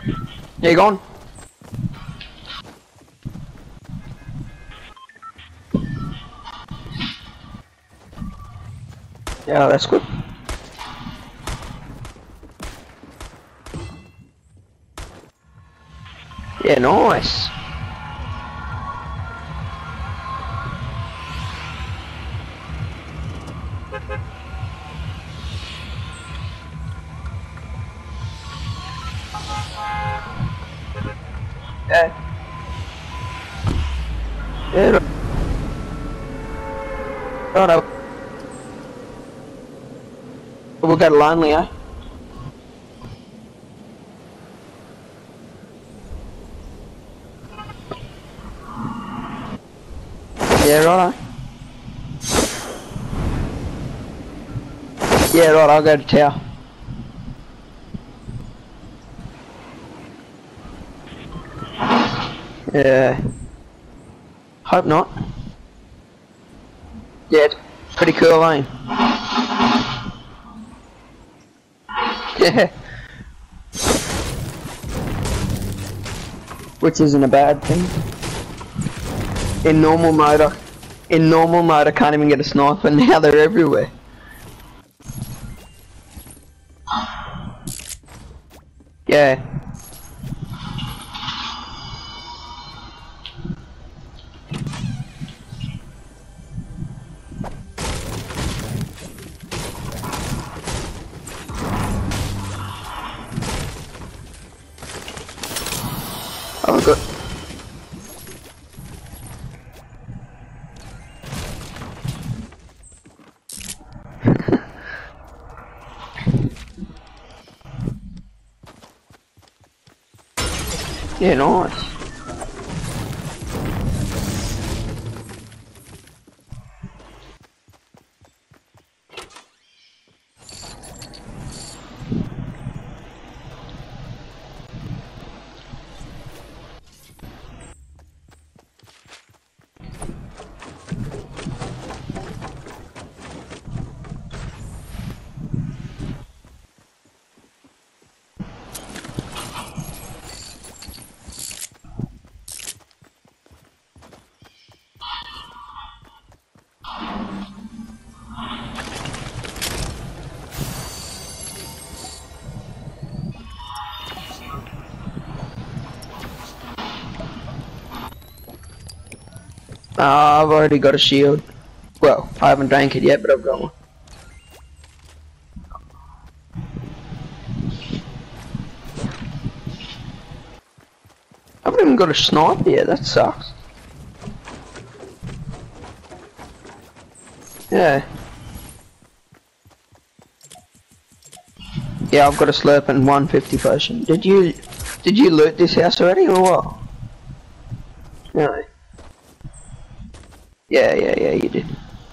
Yeah, you gone? Yeah, that's good. Yeah, nice. Yeah. Yeah, right. We'll go to Lonely, eh? Yeah, right. Yeah, right. I'll go to Tower. Yeah. Hope not. Yeah, it's pretty cool, eh? Yeah. Which isn't a bad thing. In normal mode, I can't even get a sniper. Now they're everywhere. Yeah. Oh, good. Yeah, nice. I've already got a shield. Well, I haven't drank it yet, but I've got one. I haven't even got a sniper yet, that sucks. Yeah. Yeah, I've got a slurp and 150 potion. Did you loot this house already or what? No. Yeah, you did.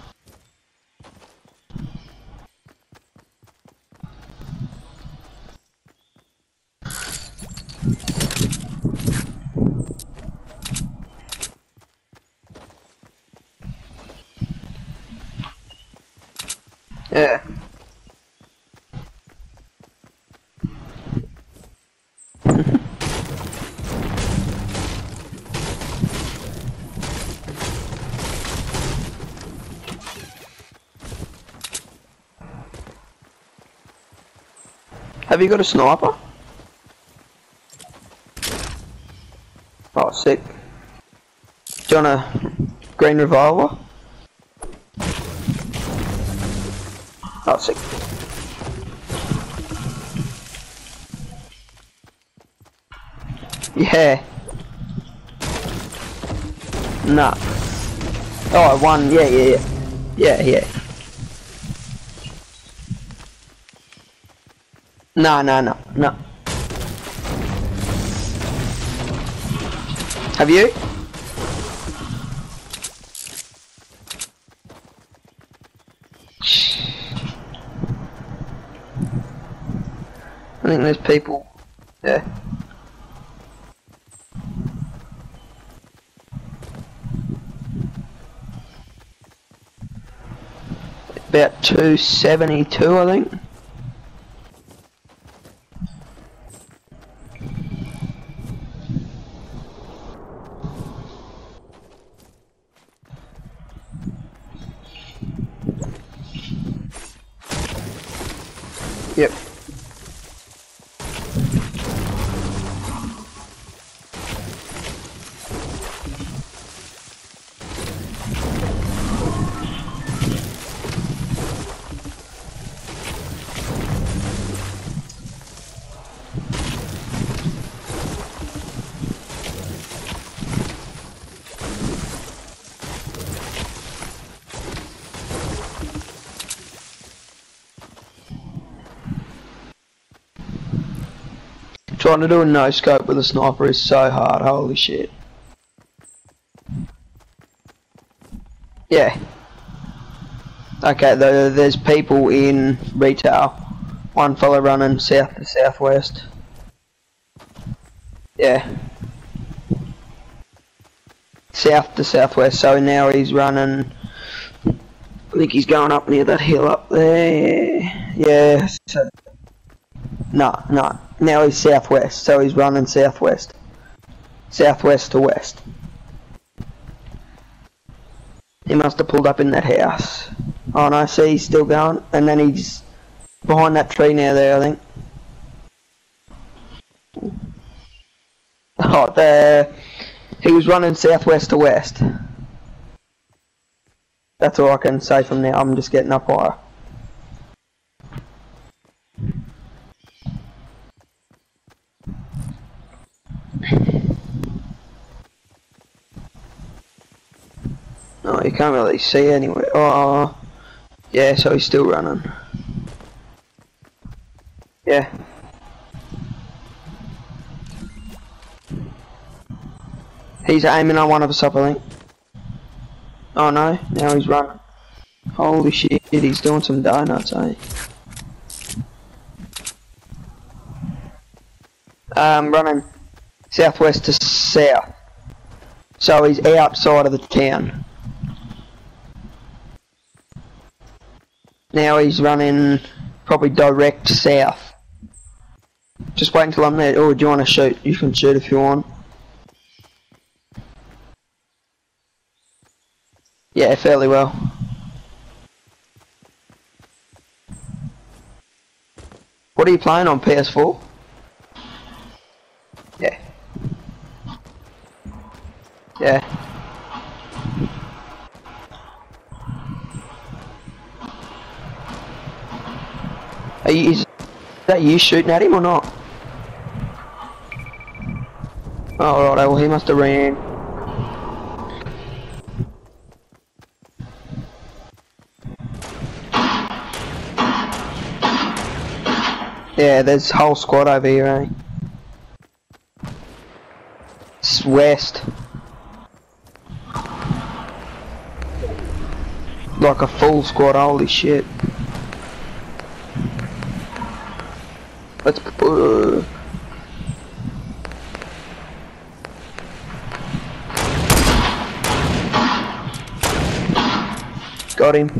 Yeah. Have you got a sniper? Oh, sick. Do you want a green revolver? Oh, sick. Yeah. Nah. Oh, one. Yeah. Yeah. No. Have you? I think there's people. Yeah. About 272, I think. Yep. Trying to do a no scope with a sniper is so hard, holy shit. Yeah. Okay, there's people in retail. One fella running south to southwest. Yeah. South to southwest, so now he's running, I think he's going up near that hill up there. Yeah, so, no, now he's southwest, so he's running southwest. Southwest to west. He must have pulled up in that house. Oh no, see, he's still going, and then he's behind that tree now there, I think. Oh, there. He was running southwest to west. That's all I can say from now. I'm just getting up higher. Oh, you can't really see anywhere. Oh, yeah, so he's still running. Yeah. He's aiming on one of us up, I think. Oh no, now he's running. Holy shit, he's doing some donuts, eh? Running southwest to south. So he's outside of the town. Now he's running probably direct south. Just wait until I'm there. Oh, do you want to shoot? You can shoot if you want. Yeah, fairly well. What are you playing on, PS4? Yeah. Yeah. Is that you shooting at him or not? Oh, right, well he must have ran. Yeah, there's a whole squad over here, eh? It's west. Like a full squad, holy shit. Let's got him.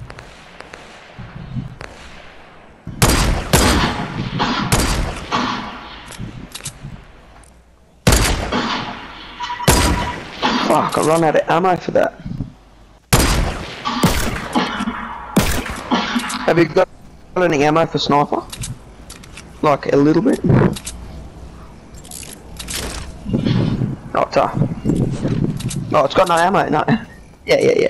Fuck, I run out of ammo for that. Have you got any ammo for sniper? Like a little bit? Not tough. Oh, it's got no ammo, no. Yeah.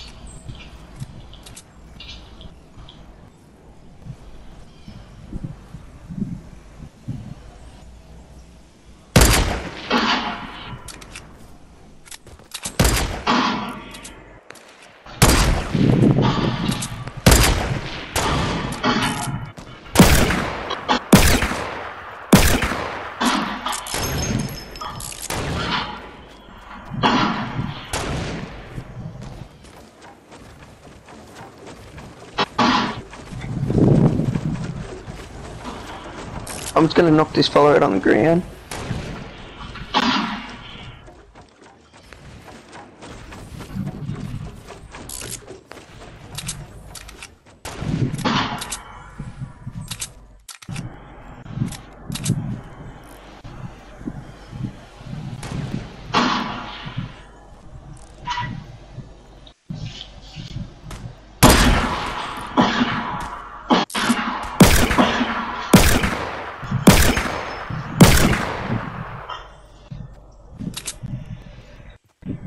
I'm just gonna knock this fella out on the ground.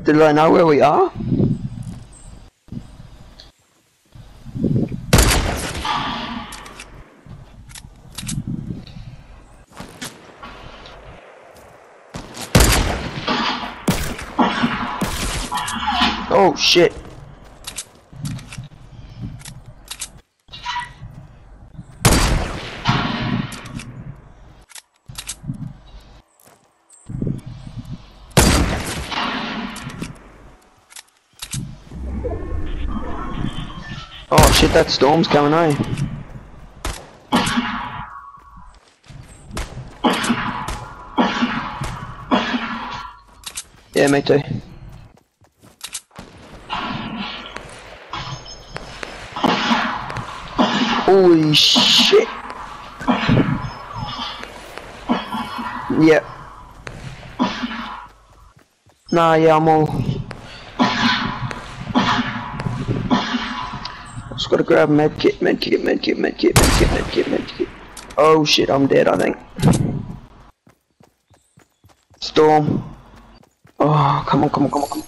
Do they know where we are? Oh shit. Oh shit, that storm's coming, eh? Yeah, me too. Holy shit. Yep. Nah, yeah, I'm all... Just gotta grab medkit. Oh shit, I'm dead, I think. Storm. Oh, come on.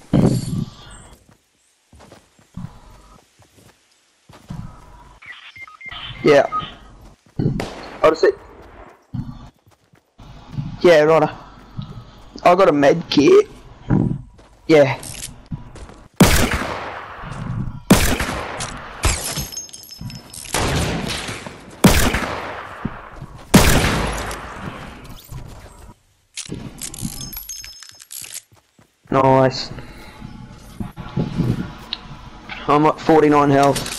Yeah. I'll just say. Yeah, right. I got a med kit. Yeah. Nice. I'm at 49 health.